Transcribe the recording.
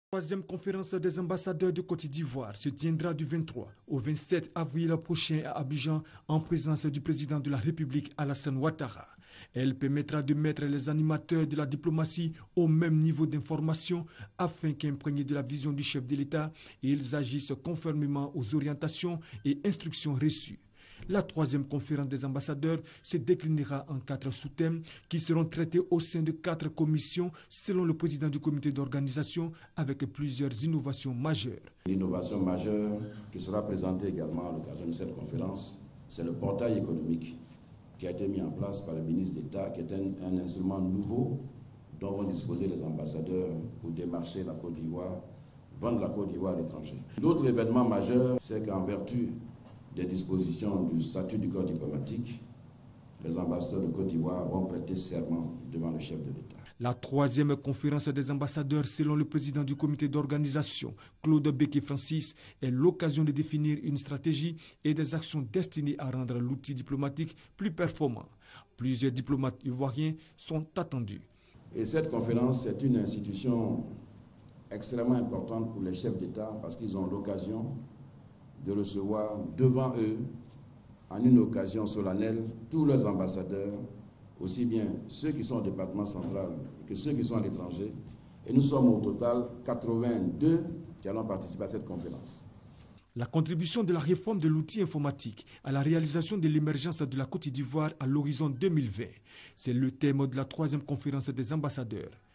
Troisième conférence des ambassadeurs de Côte d'Ivoire se tiendra du 23 au 27 avril prochain à Abidjan en présence du président de la République Alassane Ouattara. Elle permettra de mettre les animateurs de la diplomatie au même niveau d'information afin qu'imprégnés de la vision du chef de l'État, ils agissent conformément aux orientations et instructions reçues. La troisième conférence des ambassadeurs se déclinera en 4 sous-thèmes qui seront traités au sein de 4 commissions selon le président du comité d'organisation avec plusieurs innovations majeures. L'innovation majeure qui sera présentée également à l'occasion de cette conférence, c'est le portail économique qui a été mis en place par le ministre d'État, qui est un instrument nouveau dont vont disposer les ambassadeurs pour démarcher la Côte d'Ivoire, vendre la Côte d'Ivoire à l'étranger. L'autre événement majeur, c'est qu'en vertu des dispositions du statut du corps diplomatique, les ambassadeurs de Côte d'Ivoire vont prêter serment devant le chef de l'État. La troisième conférence des ambassadeurs, selon le président du comité d'organisation, Claude Béké-Francis, est l'occasion de définir une stratégie et des actions destinées à rendre l'outil diplomatique plus performant. Plusieurs diplomates ivoiriens sont attendus. Et cette conférence, c'est une institution extrêmement importante pour les chefs d'État parce qu'ils ont l'occasion de recevoir devant eux, en une occasion solennelle, tous leurs ambassadeurs, aussi bien ceux qui sont au département central que ceux qui sont à l'étranger. Et nous sommes au total 82 qui allons participer à cette conférence. La contribution de la réforme de l'outil informatique à la réalisation de l'émergence de la Côte d'Ivoire à l'horizon 2020, c'est le thème de la troisième conférence des ambassadeurs.